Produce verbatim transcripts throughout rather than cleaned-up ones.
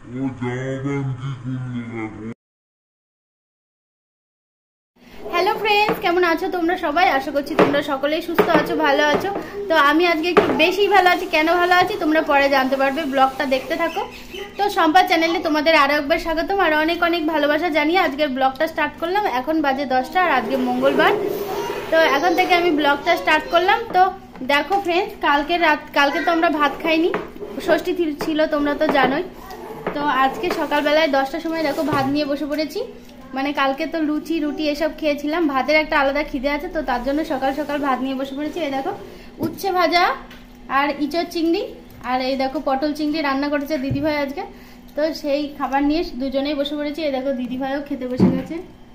Hello friends, কেমন আছো তোমরা সবাই? আশা করছি তোমরা সকলেই সুস্থ আছো, ভালো আছো। তো আমি আজকে একটু বেশি ভালো আছি। কেন ভালো আছি তোমরা পরে জানতে পারবে, ব্লগটা দেখতে থাকো। তো সম্পাদ চ্যানেলে তোমাদের আরো একবার স্বাগতম আর অনেক অনেক ভালোবাসা জানিয়ে আজকের ব্লগটা স্টার্ট করলাম। এখন বাজে দশটা আর আজকে মঙ্গলবার। তো এখন থেকে আমি ব্লগটা স্টার্ট করলাম। তো দেখো ফ্রেন্ডস, কালকে রাত কালকে তো আমরা ভাত খাইনি, ষষ্ঠী ছিল তোমরা তো জানোই। তো আজকে সকালবেলায় দশটার সময় দেখো ভাত নিয়ে বসে পড়েছি। মানে কালকে তো লুচি রুটি এসব খেয়েছিলাম, ভাতের একটা আলাদা খিদে আছে, তো তার জন্য সকাল সকাল ভাত নিয়ে বসে পড়েছি। এই দেখো উচ্ছে ভাজা আর ইঁচড় চিংড়ি আর এই দেখো পটল চিংড়ি রান্না করেছে দিদিভাই আজকে। তো সেই খাবার নিয়ে দুজনেই বসে পড়েছি। এই দেখো দিদিভাইও খেতে বসে গেছে,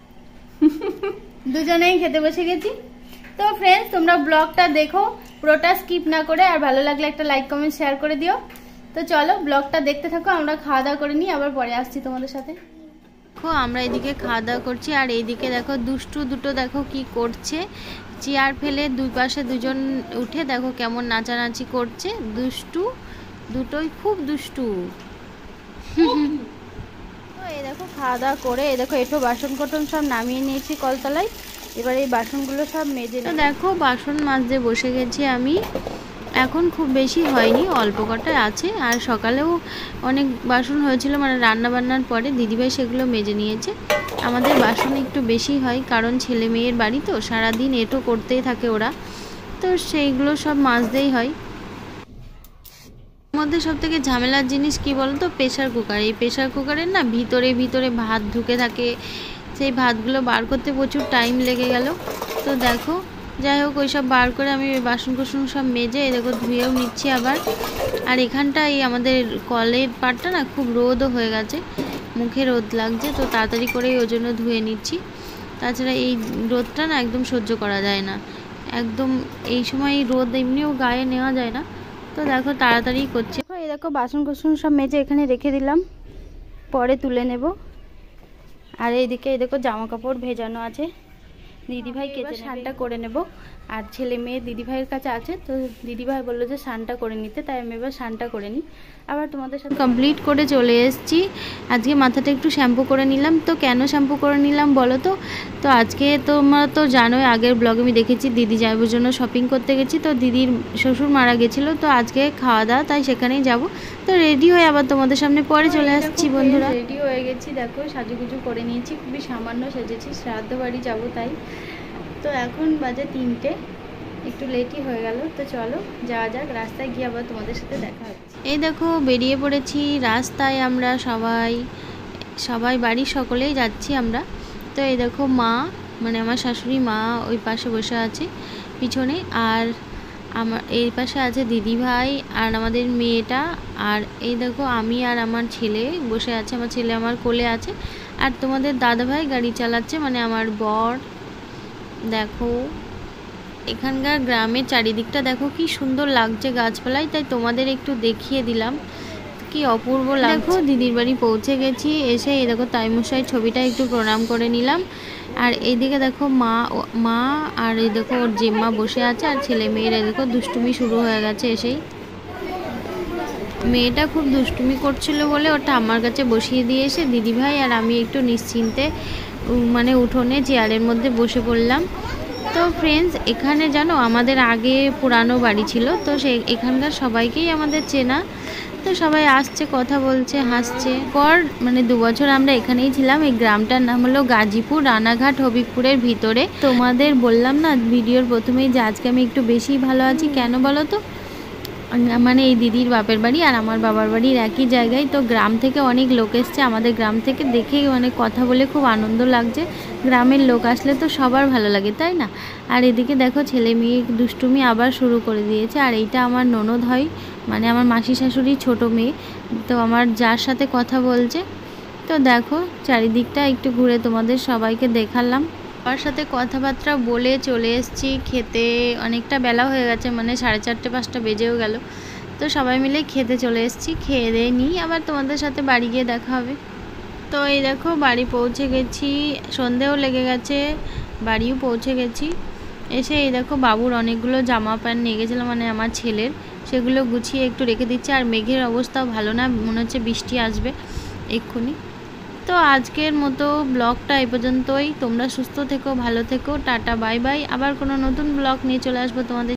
দুজনেই খেতে বসে গেছি। তো ফ্রেন্ডস, তোমরা ব্লগটা দেখো পুরোটা স্কিপ না করে, আর ভালো লাগলে একটা লাইক কমেন্ট শেয়ার করে দিও। তো চলো ব্লগটা দেখতে থাকো, আমরা খাওয়া দাওয়া করে নিই, আবার পরে আসছি তোমাদের সাথে। দেখো আমরা এদিকে খাওয়া দাওয়া করছি আর এইদিকে দেখো দুষ্টু দুটো দেখো কি করছে, চেয়ার ফেলে দুই পাশে দুজন উঠে দেখো কেমন নাচানাচি করছে। দুষ্টু দুটোই খুব দুষ্টু। তো এই দেখো খাওয়া দাওয়া করে এই দেখো এঠো বাসন কোটন সব নামিয়ে নিয়েছি কলতলায়। এবার এই বাসনগুলো সব মেজে তো দেখো বাসন মাজতে বসে গেছি আমি। এখন খুব বেশি হয়নি, অল্প কটা আছে। আর সকালেও অনেক বাসন হয়েছিল, মানে রান্না বান্নার পরে দিদিভাই সেগুলো মেজে নিয়েছে। আমাদের বাসন একটু বেশি হয়, কারণ ছেলে মেয়ের বাড়ি তো সারাদিন এটো করতেই থাকে ওরা, তো সেইগুলো সব মাজতেই হয়। মধ্যে সব থেকে ঝামেলার জিনিস কি বলতো, প্রেশার কুকার। এই প্রেশার কুকারের না ভিতরে ভিতরে ভাত ঢুকে থাকে, সেই ভাতগুলো বার করতে প্রচুর টাইম লেগে গেল। তো দেখো যাই হোক ওই সব বার করে আমি বাসন কুসন সব মেজে এই দেখো ধুয়েও নিচ্ছি আবার। আর এখানটা এই আমাদের কলের পাটটা না খুব রোদও হয়ে গেছে, মুখে রোদ লাগছে, তো তাড়াতাড়ি করে ওই জন্য ধুয়ে নিচ্ছি। তাছাড়া এই রোদটা না একদম সহ্য করা যায় না, একদম এই সময় রোদ এমনিও গায়ে নেওয়া যায় না। তো দেখো তাড়াতাড়ি করছি। এই দেখো বাসন কুসন সব মেজে এখানে রেখে দিলাম, পরে তুলে নেব। আর এইদিকে এই দেখো জামা কাপড় ভেজানো আছে, দিদিভাই কেচে স্নানটা করে নেব। আর ছেলে মেয়ে দিদিভাইয়ের কাছে আছে, তো দিদিভাই বললো যে স্নানটা করে নিতে, তাই আমি এবার স্নানটা করে নিই। আবার তোমাদের সাথে কমপ্লিট করে চলে এসেছি। আজকে মাথাটা একটু শ্যাম্পু করে নিলাম। তো কেন শ্যাম্পু করে নিলাম বলো তো? তো আজকে তোমরা তো জানোই, আগের ব্লগে আমি দেখেছি দিদি যাইবার জন্য শপিং করতে গেছি। তো দিদির শ্বশুর মারা গেছিলো, তো আজকে খাওয়া দাওয়া, তাই সেখানেই যাব। তো রেডি হয়ে আবার তোমাদের সামনে পরে চলে আসছি বন্ধুরা। রেডি হয়ে গেছি, দেখো সাজুগুজু করে নিয়েছি, খুবই সামান্য সেজেছি, শ্রাদ্ধ বাড়ি যাবো তাই। তো এখন বাজে তিনটে, একটু লেটই হয়ে গেল। তো চলো যাওয়া যাক, রাস্তায় গিয়ে আবার তোমাদের সাথে দেখা হচ্ছে। এই দেখো বেরিয়ে পড়েছি রাস্তায়, আমরা সবাই সবাই বাড়ির সকলেই যাচ্ছি আমরা। তো এই দেখো মা, মানে আমার শাশুড়ি মা ওই পাশে বসে আছে পিছনে, আর আমার এই পাশে আছে দিদিভাই আর আমাদের মেয়েটা। আর এই দেখো আমি আর আমার ছেলে বসে আছে, আমার ছেলে আমার কোলে আছে। আর তোমাদের দাদাভাই গাড়ি চালাচ্ছে, মানে আমার বর। দেখো এখানকার গ্রামের চারিদিকটা দেখো কি সুন্দর লাগছে গাছপালায়, তাই তোমাদের একটু দেখিয়ে দিলাম, কি অপূর্ব লাগছে। দেখো দিদির বাড়ি পৌঁছে গেছি, এসে এই দেখো তাইমশাই ছবিটা একটু প্রণাম করে নিলাম। আর এইদিকে দেখো মা মা আর এই দেখো ওর জেম্মা বসে আছে, আর ছেলে মেয়েরা দেখো দুষ্টুমি শুরু হয়ে গেছে। এসেই মেয়েটা খুব দুষ্টুমি করছিল বলে ওটা আমার কাছে বসিয়ে দিয়ে এসে দিদিভাই আর আমি একটু নিশ্চিন্তে মানে উঠোনে চেয়ারের মধ্যে বসে পড়লাম। তো ফ্রেন্ডস, এখানে জানো আমাদের আগে পুরানো বাড়ি ছিল, তো সে এখানকার সবাইকেই আমাদের চেনা। তো সবাই আসছে, কথা বলছে, হাসছে। পর মানে দু বছর আমরা এখানেই ছিলাম। এই গ্রামটার নাম হলো গাজীপুর, রানাঘাট হবিবপুরের ভিতরে। তোমাদের বললাম না ভিডিওর প্রথমেই যে আজকে আমি একটু বেশি ভালো আছি। কেন বলো তো? মানে এই দিদির বাপের বাড়ি আর আমার বাবার বাড়ির একই জায়গায়, তো গ্রাম থেকে অনেক লোক এসছে আমাদের গ্রাম থেকে, দেখেই অনেক কথা বলে খুব আনন্দ লাগছে। গ্রামের লোক আসলে তো সবার ভালো লাগে, তাই না? আর এদিকে দেখো ছেলে মেয়ে দুষ্টুমি আবার শুরু করে দিয়েছে। আর এইটা আমার ননদ হয়, মানে আমার মাসি শাশুড়ির ছোটো মেয়ে, তো আমার যার সাথে কথা বলছে। তো দেখো চারিদিকটা একটু ঘুরে তোমাদের সবাইকে দেখালাম। সবার সাথে কথাবার্তা বলে চলে এসেছি খেতে। অনেকটা বেলা হয়ে গেছে, মানে সাড়ে চারটে পাঁচটা বেজেও গেল। তো সবাই মিলে খেতে চলে এসেছি, খেয়ে দিয়ে নিই, আবার তোমাদের সাথে বাড়ি গিয়ে দেখা হবে। তো এই দেখো বাড়ি পৌঁছে গেছি, সন্ধেও লেগে গেছে, বাড়িও পৌঁছে গেছি। এসে এই দেখো বাবুর অনেকগুলো জামা প্যান্ট নিয়ে গেছিলাম, মানে আমার ছেলের, সেগুলো গুছিয়ে একটু রেখে দিচ্ছে। আর মেঘের অবস্থাও ভালো না, মনে হচ্ছে বৃষ্টি আসবে। এক্ষুনি। তো আজকের মতো ব্লগটা এই পর্যন্তই। তোমরা সুস্থ থেকো, ভালো থেকো, টাটা বাই বাই। আবার কোনো নতুন ব্লগ নিয়ে চলে আসবো তোমাদের